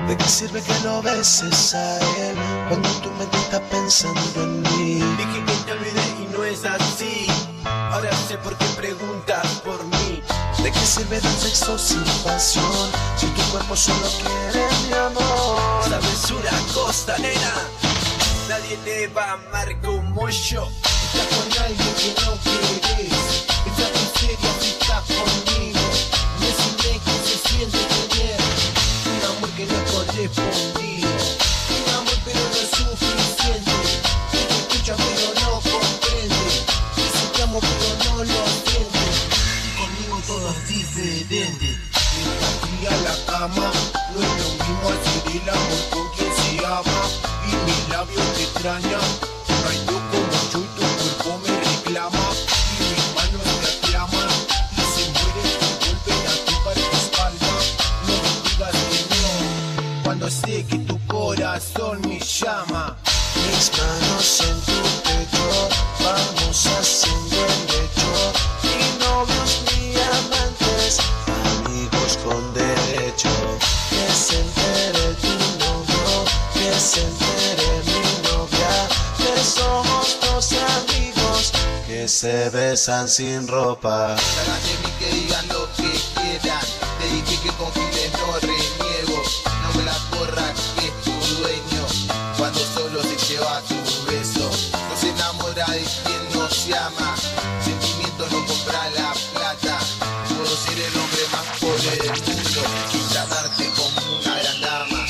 ¿De qué sirve que lo beses a él cuando tu mente está pensando en mí? Dije que te olvidé y no es así. Ahora sé por qué preguntas por mí. ¿De qué sirve dar sexo sin pasión si tu cuerpo solo quiere mi amor? Sabes una cosa, nena, nadie te va a amar como yo. Estás con alguien que no querés. Estás en serio si estás conmigo. Decime que se siente tener un amor que no es correspondido. Un amor pero no es suficiente. Que te escucha pero no comprende. Dice te amo pero no lo entiende. Y conmigo todo es diferente. Está fría la cama. No es lo mismo hacer el amor con quien se ama. Y mis labios te extrañan. No hay dos como yo y tu cuerpo me reclama. Y mis manos te aclaman. Y se mueren y vuelven a tocar tu espalda. No me digas que no, cuando sé que tu corazón me llama. Mis manos en tu pecho, vamos haciendo el lecho. Ni novios ni amantes, amigos con derecho. Que se entere tu novio, que se entere mi novia, que somos dos amigos que se besan sin ropa. Salgan de mí que digan lo que quieran. Te dije que con Giles no reniego. No me la corra que es tu dueño. Cuando solo se lleva tu beso. No se enamora de quien no se ama. Sentimiento no compra la plata. Puedo ser el hombre más pobre del mundo y tratarte como una gran dama.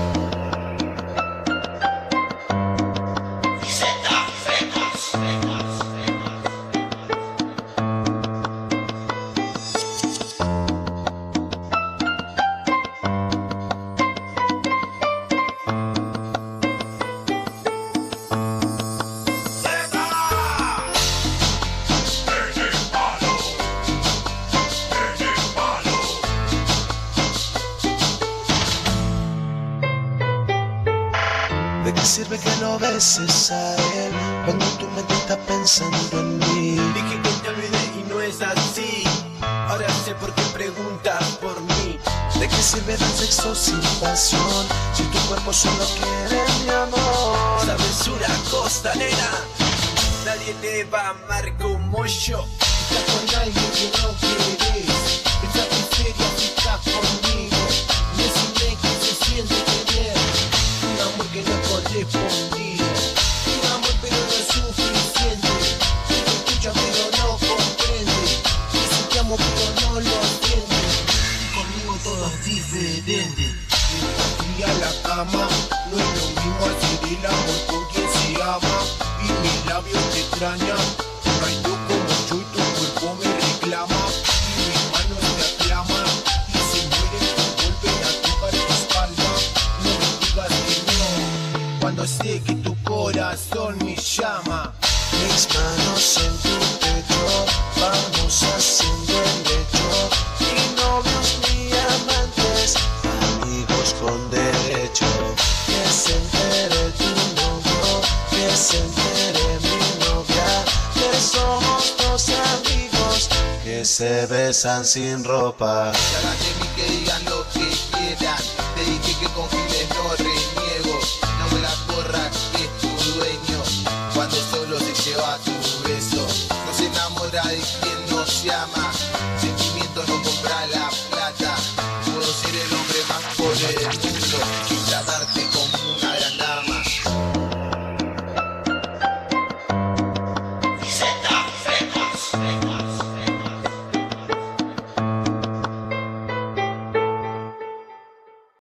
¿De qué sirve que lo beses a él cuando tu mente está pensando en mí? Dije que te olvidé y no es así. Ahora sé por qué preguntas por mí. ¿De qué sirve dar sexo sin pasión si tu cuerpo solo quiere mi amor? Sabes una cosa, nena, nadie te va a amar como yo. Estás con alguien que no querés. Estás en serio si estás conmigo. Decime que se siente tener un amor que no es correspondido. Un amor pero no es suficiente. Que te escucha pero no comprende. Dice te amo pero no lo entiende. Y conmigo todo es diferente. Está fría la cama. No es lo mismo hacer el amor con quien se ama. Y mis labios te extrañan. No hay dos como yo y tu cuerpo me reclama. Y mis manos te aclaman. Y se mueren y vuelven a tocar tu espalda. No me digas que no, cuando sé que tu corazón me llama. Mis manos en tu pecho, vamos haciendo el lecho. Ni novios ni amantes, amigos con derecho. Que se entere tu novio, que se entere mi novia, que somos dos amigos que se besan sin ropa. Salgan de mí